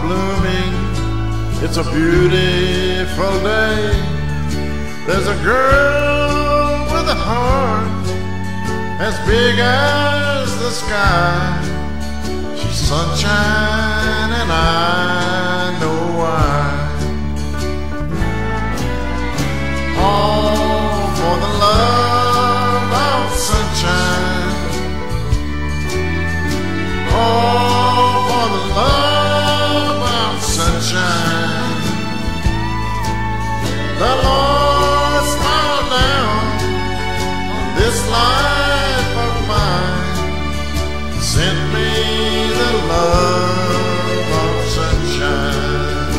blooming. It's a beautiful day. There's a girl with a heart as big as the sky. She's sunshine and I know why. All for the love of sunshine. All for the love of sunshine. The Lord smiled down on this life of mine, sent me the love of sunshine.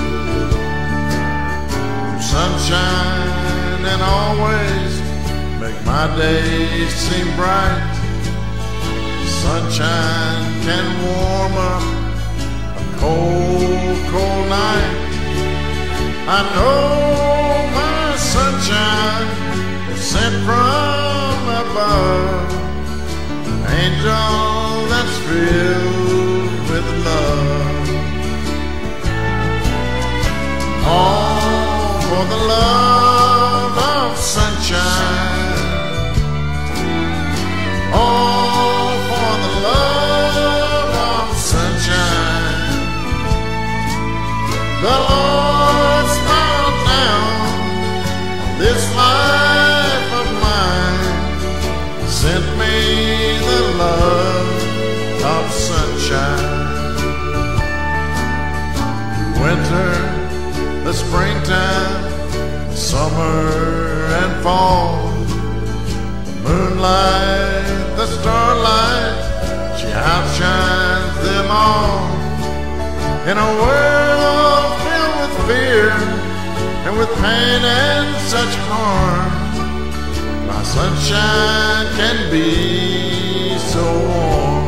Sunshine and always make my days seem bright. Sunshine can warm up a cold, cold night. I know my sunshine is sent from above, an angel that's filled with love. All for the love of sunshine. All for the love of sunshine. The Lord smiled down on this life of mine, sent me the love of sunshine. Winter, the springtime, the summer and fall, the moonlight, the starlight, she outshines them all. In a world filled with fear and with pain and such harm, my sunshine can be so warm.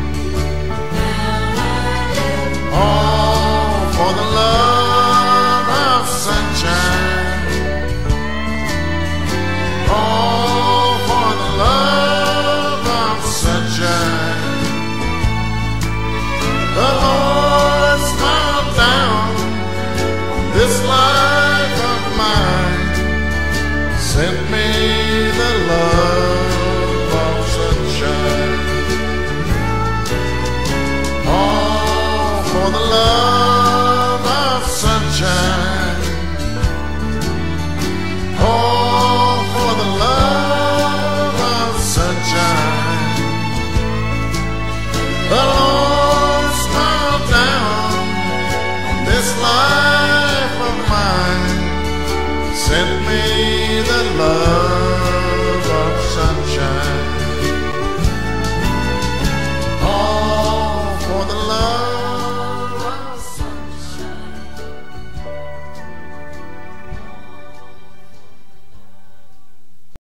All for the love of sunshine. All for the love of sunshine. The Lord smiled down on this life of mine, sent me the love of sunshine. All for the love of sunshine.